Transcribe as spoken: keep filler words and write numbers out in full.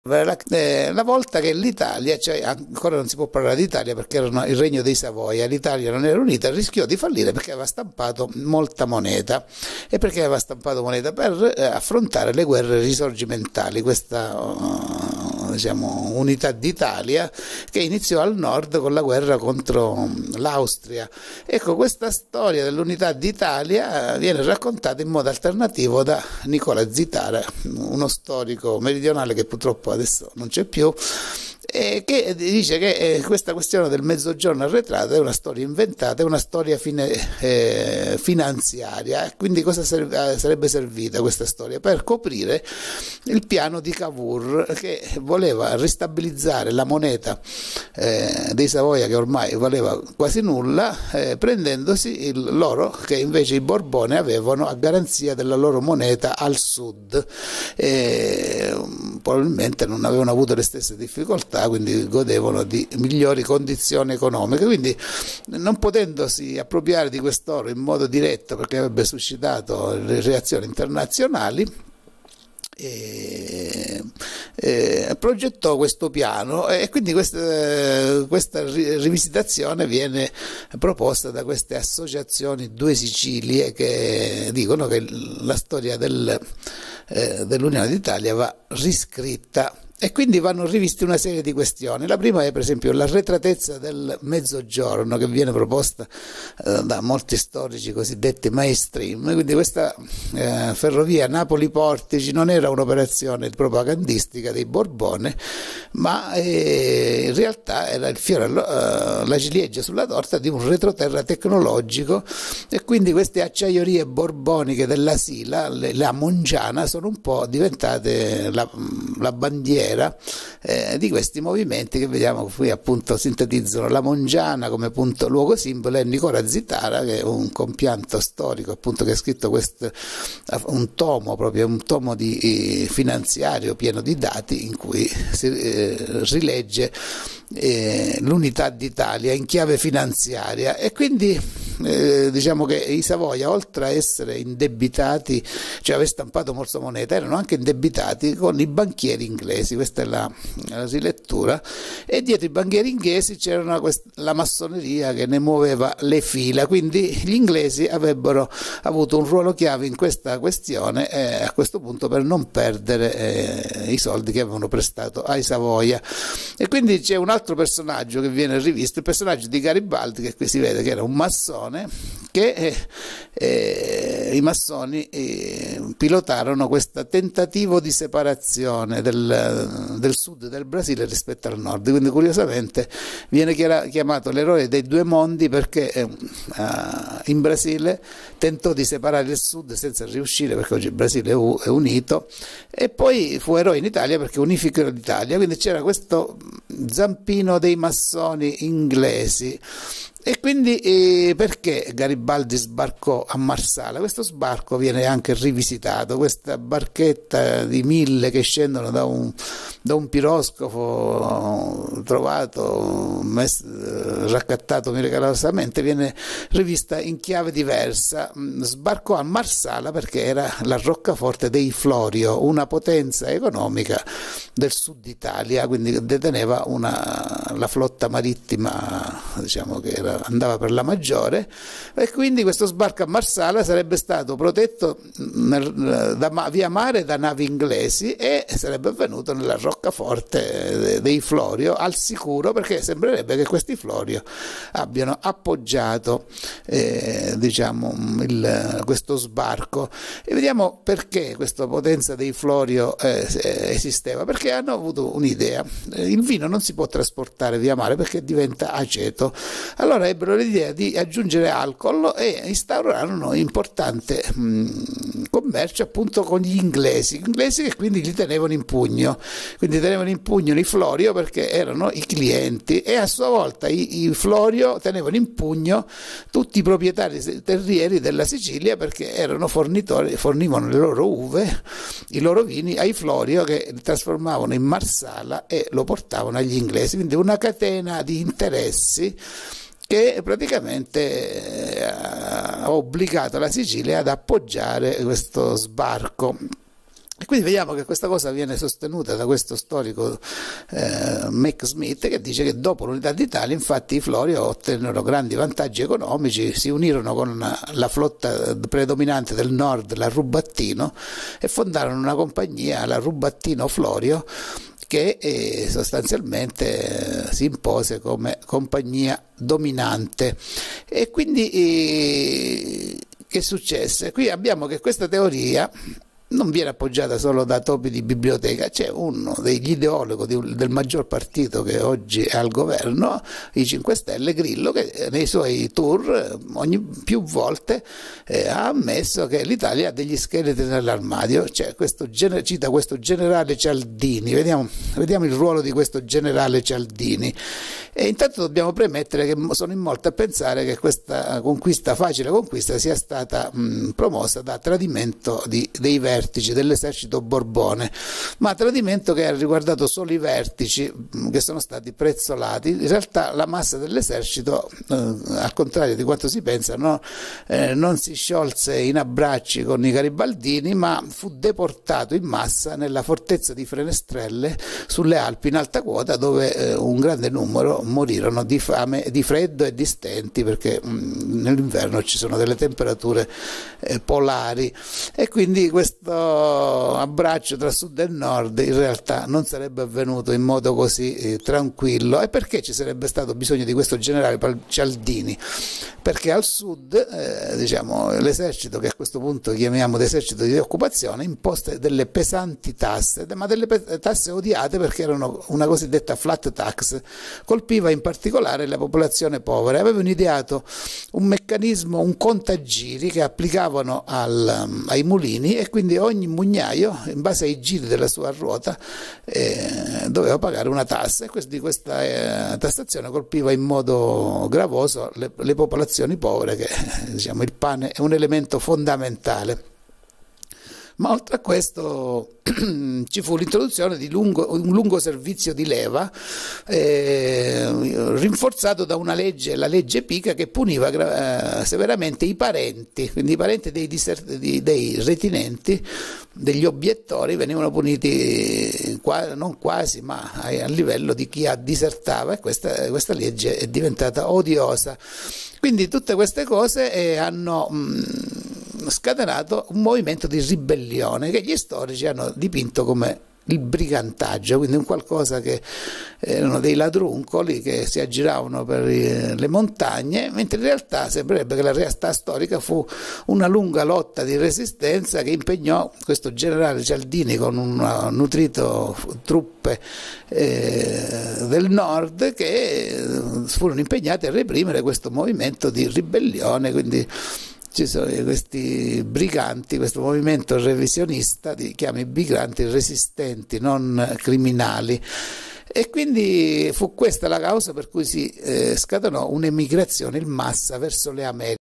La, eh, la volta che l'Italia, cioè ancora non si può parlare d'Italia perché era il regno dei Savoia, l'Italia non era unita, rischiò di fallire perché aveva stampato molta moneta. E perché aveva stampato moneta? Per eh, affrontare le guerre risorgimentali, questa uh, diciamo, unità d'Italia che iniziò al nord con la guerra contro l'Austria. Ecco, questa storia dell'unità d'Italia viene raccontata in modo alternativo da Nicola Zitara, uno storico meridionale che purtroppo adesso non c'è più, e che dice che eh, questa questione del mezzogiorno arretrato è una storia inventata, è una storia fine, eh, finanziaria. Quindi cosa serve, sarebbe servita questa storia? Per coprire il piano di Cavour, che voleva ristabilizzare la moneta eh, dei Savoia, che ormai valeva quasi nulla, eh, prendendosi il, l'oro che invece i Borbone avevano a garanzia della loro moneta al sud. Eh, probabilmente non avevano avuto le stesse difficoltà, quindi godevano di migliori condizioni economiche. Quindi, non potendosi appropriare di quest'oro in modo diretto perché avrebbe suscitato le reazioni internazionali, E, e, progettò questo piano, e quindi questa, questa rivisitazione viene proposta da queste associazioni Due Sicilie, che dicono che la storia del, eh, dell'Unione d'Italia va riscritta. E quindi vanno rivisti una serie di questioni. La prima è per esempio l'arretratezza del mezzogiorno, che viene proposta eh, da molti storici cosiddetti mainstream. Quindi questa eh, ferrovia Napoli-Portici non era un'operazione propagandistica dei Borbone, ma eh, in realtà era il fiore, eh, la ciliegia sulla torta di un retroterra tecnologico. E quindi queste acciaierie borboniche della Sila, le, la Mongiana, sono un po' diventate la, la bandiera Eh, di questi movimenti che vediamo qui. Appunto sintetizzano la Mongiana come punto luogo simbolo, e Nicola Zitara, che è un compianto storico, appunto, che ha scritto questo, un tomo, proprio un tomo di eh, finanziario pieno di dati, in cui si eh, rilegge eh, l'unità d'Italia in chiave finanziaria. E quindi eh, diciamo che i Savoia, oltre a essere indebitati, cioè aver stampato molta moneta, erano anche indebitati con i banchieri inglesi. Questa è la, la rilettura. E dietro i banchieri inglesi c'era la massoneria che ne muoveva le fila, quindi gli inglesi avrebbero avuto un ruolo chiave in questa questione, eh, a questo punto, per non perdere eh, i soldi che avevano prestato ai Savoia. E quindi c'è un altro personaggio che viene rivisto, il personaggio di Garibaldi, che qui si vede che era un massone, che eh, eh, i massoni eh, pilotarono questo tentativo di separazione del del sud del Brasile rispetto al nord. Quindi curiosamente viene chiamato l'eroe dei due mondi, perché eh, in Brasile tentò di separare il sud senza riuscire, perché oggi il Brasile è unito, e poi fu eroe in Italia perché unificò l'Italia. Quindi c'era questo zampino dei massoni inglesi. E quindi eh, perché Garibaldi sbarcò a Marsala? Questo sbarco viene anche rivisitato, questa barchetta di mille che scendono da un, da un piroscafo trovato, messo, raccattato miracolosamente, viene rivista in chiave diversa. Sbarcò a Marsala perché era la roccaforte dei Florio, una potenza economica del sud Italia, quindi deteneva una, la flotta marittima, diciamo, che era andava per la maggiore. E quindi questo sbarco a Marsala sarebbe stato protetto nel, da, via mare da navi inglesi, e sarebbe avvenuto nella roccaforte dei Florio, al sicuro, perché sembrerebbe che questi Florio abbiano appoggiato eh, diciamo il, questo sbarco. E vediamo perché questa potenza dei Florio eh, esisteva, perché hanno avuto un'idea: il vino non si può trasportare via mare perché diventa aceto. Allora ebbero l'idea di aggiungere alcol e instaurarono importante mh, commercio appunto con gli inglesi, gli inglesi che quindi li tenevano in pugno, quindi tenevano in pugno i Florio perché erano i clienti, e a sua volta i, i Florio tenevano in pugno tutti i proprietari terrieri della Sicilia, perché erano fornitori, fornivano le loro uve, i loro vini ai Florio, che li trasformavano in Marsala e lo portavano agli inglesi. Quindi una catena di interessi che praticamente ha obbligato la Sicilia ad appoggiare questo sbarco. E quindi vediamo che questa cosa viene sostenuta da questo storico eh, Mac Smith, che dice che dopo l'unità d'Italia infatti i Florio ottennero grandi vantaggi economici, si unirono con la flotta predominante del nord, la Rubattino, e fondarono una compagnia, la Rubattino Florio, che eh, sostanzialmente eh, si impose come compagnia dominante. E quindi eh, che successe? Qui abbiamo che questa teoria non viene appoggiata solo da topi di biblioteca, c'è uno degli ideologi del maggior partito che oggi è al governo, i cinque Stelle, Grillo, che nei suoi tour ogni, più volte eh, ha ammesso che l'Italia ha degli scheletri nell'armadio. Cioè, questo, cita questo generale Cialdini, vediamo, vediamo il ruolo di questo generale Cialdini. E intanto dobbiamo premettere che sono in molti a pensare che questa conquista, facile conquista, sia stata mh, promossa da tradimento di, dei vertici dell'esercito Borbone, ma tradimento che ha riguardato solo i vertici mh, che sono stati prezzolati. In realtà la massa dell'esercito, eh, al contrario di quanto si pensa, no, eh, non si sciolse in abbracci con i garibaldini, ma fu deportato in massa nella fortezza di Frenestrelle sulle Alpi in alta quota, dove eh, un grande numero morirono di fame, di freddo e di stenti, perché mh, nell'inverno ci sono delle temperature eh, polari, e quindi questo abbraccio tra sud e nord in realtà non sarebbe avvenuto in modo così eh, tranquillo. E perché ci sarebbe stato bisogno di questo generale Cialdini? Perché al sud eh, diciamo, l'esercito, che a questo punto chiamiamo l'esercito di occupazione, imposte delle pesanti tasse, ma delle tasse odiate perché erano una cosiddetta flat tax, colpivano in particolare la popolazione povera. Avevano ideato un meccanismo, un contagiri che applicavano al, ai mulini, e quindi ogni mugnaio, in base ai giri della sua ruota, eh, doveva pagare una tassa, e quindi questa eh, tassazione colpiva in modo gravoso le, le popolazioni povere, che diciamo, il pane è un elemento fondamentale. Ma oltre a questo ci fu l'introduzione di lungo, un lungo servizio di leva, eh, rinforzato da una legge, la legge Pica, che puniva eh, severamente i parenti, quindi i parenti dei, dei, dei retinenti, degli obiettori, venivano puniti qua, non quasi, ma a livello di chi disertava, e questa, questa legge è diventata odiosa. Quindi tutte queste cose eh, hanno mh, scatenato un movimento di ribellione che gli storici hanno dipinto come il brigantaggio, quindi un qualcosa che erano dei ladruncoli che si aggiravano per le montagne, mentre in realtà sembrerebbe che la realtà storica fu una lunga lotta di resistenza che impegnò questo generale Cialdini con un nutrito truppe eh, del nord, che furono impegnate a reprimere questo movimento di ribellione. Quindi ci sono questi briganti, questo movimento revisionista, li chiama i briganti resistenti, non criminali. E quindi fu questa la causa per cui si eh, scatenò un'emigrazione in massa verso le Americhe.